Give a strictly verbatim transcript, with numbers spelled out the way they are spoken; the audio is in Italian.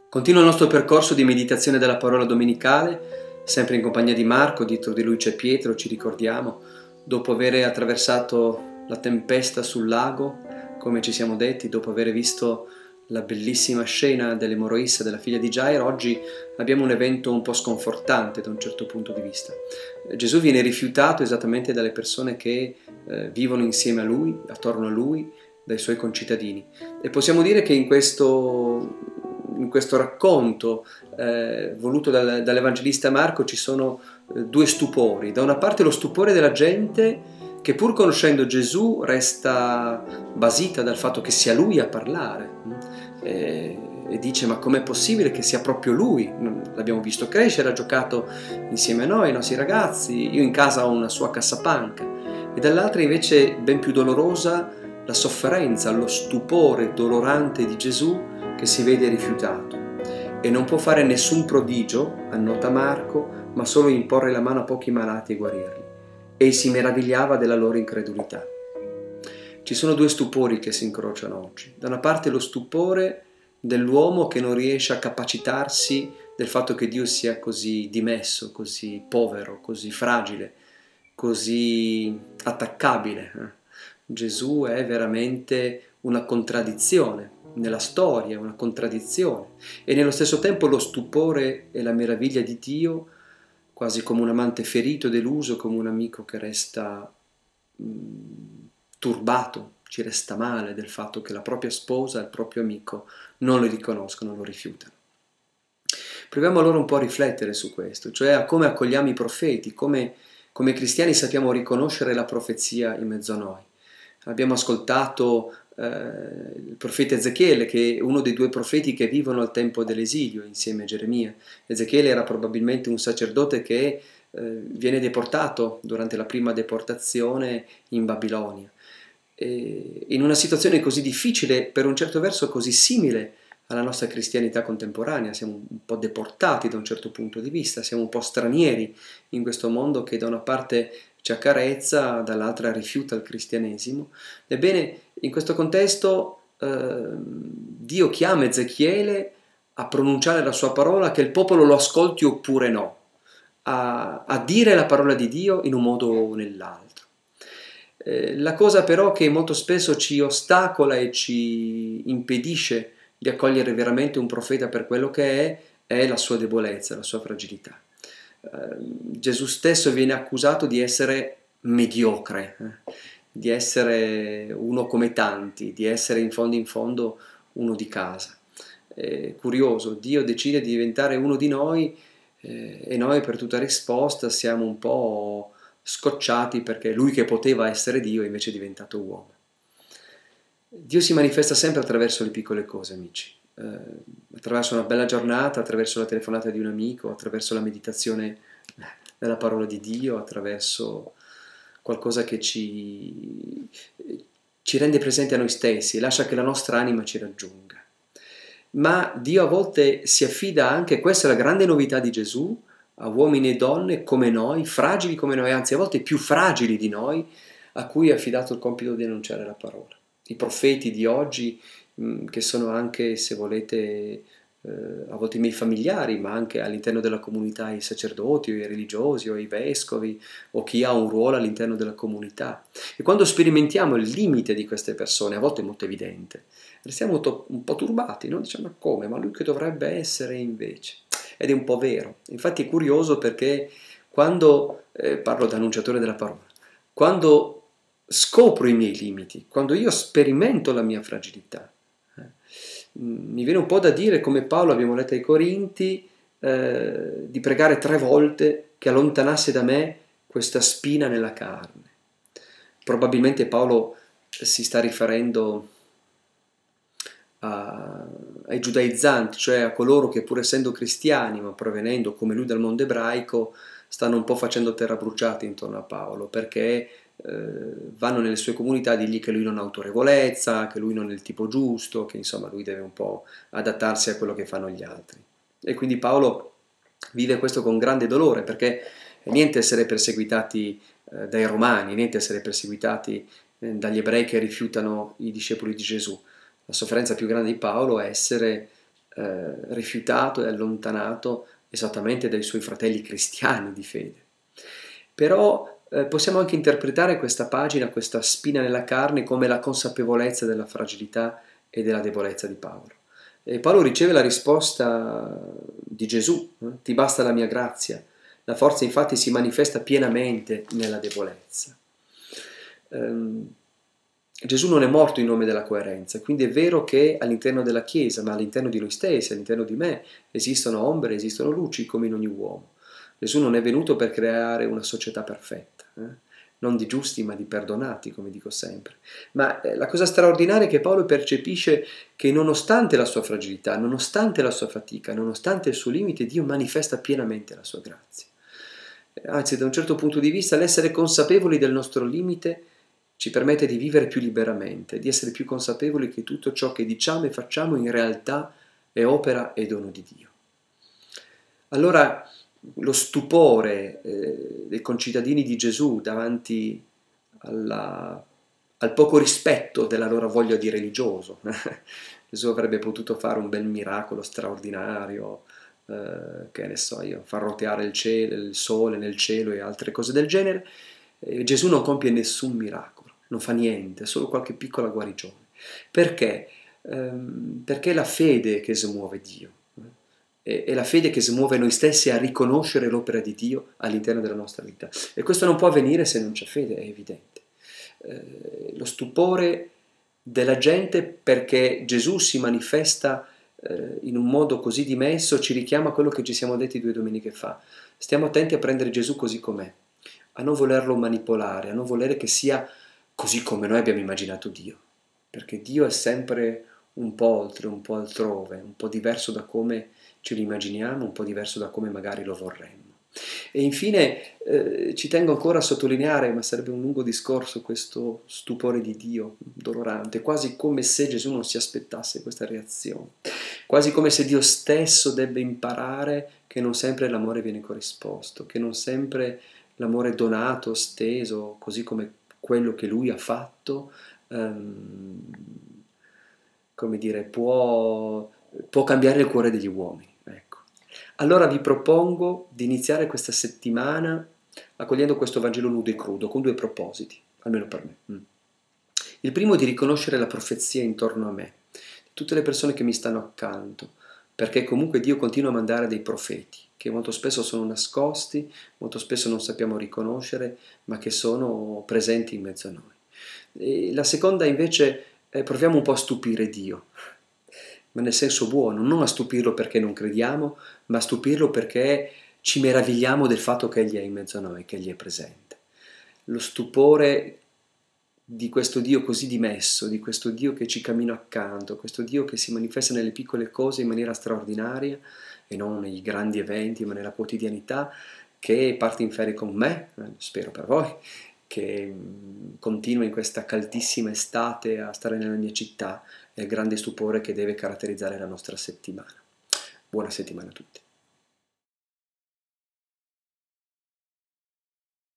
Continua il nostro percorso di meditazione della parola domenicale, sempre in compagnia di Marco. Dietro di lui c'è Pietro, ci ricordiamo, dopo aver attraversato la tempesta sul lago, come ci siamo detti, dopo aver visto la bellissima scena dell'emorroissa della figlia di Gairo, oggi abbiamo un evento un po' sconfortante da un certo punto di vista. Gesù viene rifiutato esattamente dalle persone che eh, vivono insieme a lui, attorno a lui, dai suoi concittadini. E possiamo dire che in questo, in questo racconto eh, voluto dal, dall'Evangelista Marco ci sono eh, due stupori. Da una parte lo stupore della gente che, pur conoscendo Gesù, resta basita dal fatto che sia lui a parlare e, e dice: ma com'è possibile che sia proprio lui? L'abbiamo visto crescere, ha giocato insieme a noi, ai nostri ragazzi, io in casa ho una sua cassapanca. E dall'altra invece, ben più dolorosa, la sofferenza, lo stupore dolorante di Gesù che si vede rifiutato e non può fare nessun prodigio, annota Marco, ma solo imporre la mano a pochi malati e guarirli. E si meravigliava della loro incredulità. Ci sono due stupori che si incrociano oggi. Da una parte lo stupore dell'uomo che non riesce a capacitarsi del fatto che Dio sia così dimesso, così povero, così fragile, così attaccabile. Gesù è veramente una contraddizione nella storia, una contraddizione. E nello stesso tempo lo stupore e la meraviglia di Dio, quasi come un amante ferito, deluso, come un amico che resta mh, turbato, ci resta male del fatto che la propria sposa e il proprio amico non lo riconoscono, lo rifiutano. Proviamo allora un po' a riflettere su questo, cioè a come accogliamo i profeti, come, come cristiani sappiamo riconoscere la profezia in mezzo a noi. Abbiamo ascoltato eh, il profeta Ezechiele, che è uno dei due profeti che vivono al tempo dell'esilio insieme a Geremia. Ezechiele era probabilmente un sacerdote che eh, viene deportato durante la prima deportazione in Babilonia. E in una situazione così difficile, per un certo verso così simile alla nostra cristianità contemporanea, siamo un po' deportati da un certo punto di vista, siamo un po' stranieri in questo mondo che da una parte ci accarezza, dall'altra rifiuta il cristianesimo. Ebbene, in questo contesto eh, Dio chiama Ezechiele a pronunciare la sua parola, che il popolo lo ascolti oppure no, a, a dire la parola di Dio in un modo o nell'altro. Eh, la cosa però che molto spesso ci ostacola e ci impedisce di accogliere veramente un profeta per quello che è, è la sua debolezza, la sua fragilità. Gesù stesso viene accusato di essere mediocre, eh? di essere uno come tanti, di essere in fondo in fondo uno di casa. È curioso, Dio decide di diventare uno di noi eh, e noi per tutta risposta siamo un po' scocciati perché lui che poteva essere Dio invece è diventato uomo. Dio si manifesta sempre attraverso le piccole cose, amici. Eh, attraverso una bella giornata, attraverso la telefonata di un amico, attraverso la meditazione della parola di Dio, attraverso qualcosa che ci, ci rende presenti a noi stessi e lascia che la nostra anima ci raggiunga. Ma Dio a volte si affida anche, questa è la grande novità di Gesù, a uomini e donne come noi, fragili come noi, anzi a volte più fragili di noi, a cui è affidato il compito di annunciare la parola. I profeti di oggi, che sono anche, se volete, eh, a volte i miei familiari, ma anche all'interno della comunità i sacerdoti o i religiosi o i vescovi o chi ha un ruolo all'interno della comunità. E quando sperimentiamo il limite di queste persone, a volte è molto evidente, restiamo un po' turbati, no? Diciamo: ma come? Ma lui che dovrebbe essere invece? Ed è un po' vero. Infatti è curioso perché quando, eh, parlo da annunciatore della parola, quando scopro i miei limiti, quando io sperimento la mia fragilità, eh, mi viene un po' da dire, come Paolo, abbiamo letto ai Corinti, eh, di pregare tre volte che allontanasse da me questa spina nella carne. Probabilmente Paolo si sta riferendo a, ai giudaizzanti, cioè a coloro che, pur essendo cristiani ma provenendo come lui dal mondo ebraico, stanno un po' facendo terra bruciata intorno a Paolo, perché eh, vanno nelle sue comunità a dirgli che lui non ha autorevolezza, che lui non è il tipo giusto, che insomma lui deve un po' adattarsi a quello che fanno gli altri. E quindi Paolo vive questo con grande dolore, perché niente essere perseguitati eh, dai romani, niente essere perseguitati eh, dagli ebrei che rifiutano i discepoli di Gesù. La sofferenza più grande di Paolo è essere eh, rifiutato e allontanato esattamente dai suoi fratelli cristiani di fede. Però eh, possiamo anche interpretare questa pagina, questa spina nella carne, come la consapevolezza della fragilità e della debolezza di Paolo. E Paolo riceve la risposta di Gesù, eh? Ti basta la mia grazia. La forza infatti si manifesta pienamente nella debolezza. Um, Gesù non è morto in nome della coerenza, quindi è vero che all'interno della Chiesa, ma all'interno di noi stessi, all'interno di me, esistono ombre, esistono luci come in ogni uomo. Gesù non è venuto per creare una società perfetta, eh? Non di giusti ma di perdonati, come dico sempre. Ma eh, la cosa straordinaria è che Paolo percepisce che nonostante la sua fragilità, nonostante la sua fatica, nonostante il suo limite, Dio manifesta pienamente la sua grazia. Anzi, da un certo punto di vista, l'essere consapevoli del nostro limite ci permette di vivere più liberamente, di essere più consapevoli che tutto ciò che diciamo e facciamo in realtà è opera e dono di Dio. Allora, lo stupore eh, dei concittadini di Gesù davanti alla, al poco rispetto della loro voglia di religioso. Gesù avrebbe potuto fare un bel miracolo straordinario, eh, che ne so io, far roteare il, cielo, il sole nel cielo e altre cose del genere. Eh, Gesù non compie nessun miracolo, non fa niente, solo qualche piccola guarigione. Perché? Ehm, perché è la fede che smuove Dio. È la fede che smuove noi stessi a riconoscere l'opera di Dio all'interno della nostra vita. E questo non può avvenire se non c'è fede, è evidente. Eh, lo stupore della gente perché Gesù si manifesta eh, in un modo così dimesso ci richiama a quello che ci siamo detti due domeniche fa. Stiamo attenti a prendere Gesù così com'è, a non volerlo manipolare, a non volere che sia così come noi abbiamo immaginato Dio. Perché Dio è sempre un po' oltre, un po' altrove, un po' diverso da come ce lo immaginiamo, un po' diverso da come magari lo vorremmo. E infine eh, ci tengo ancora a sottolineare, ma sarebbe un lungo discorso, questo stupore di Dio dolorante, quasi come se Gesù non si aspettasse questa reazione, quasi come se Dio stesso debba imparare che non sempre l'amore viene corrisposto, che non sempre l'amore donato, steso, così come quello che Lui ha fatto, ehm, come dire, può, può cambiare il cuore degli uomini. Ecco. Allora vi propongo di iniziare questa settimana accogliendo questo Vangelo nudo e crudo, con due propositi, almeno per me. Mm. Il primo è di riconoscere la profezia intorno a me, di tutte le persone che mi stanno accanto, perché comunque Dio continua a mandare dei profeti, che molto spesso sono nascosti, molto spesso non sappiamo riconoscere, ma che sono presenti in mezzo a noi. E la seconda invece, eh, proviamo un po' a stupire Dio, ma nel senso buono, non a stupirlo perché non crediamo, ma a stupirlo perché ci meravigliamo del fatto che Egli è in mezzo a noi, che Egli è presente. Lo stupore di questo Dio così dimesso, di questo Dio che ci cammina accanto, questo Dio che si manifesta nelle piccole cose in maniera straordinaria e non nei grandi eventi, ma nella quotidianità, che parte in ferie con me, spero per voi, che continua in questa caldissima estate a stare nella mia città, è il grande stupore che deve caratterizzare la nostra settimana. Buona settimana a tutti.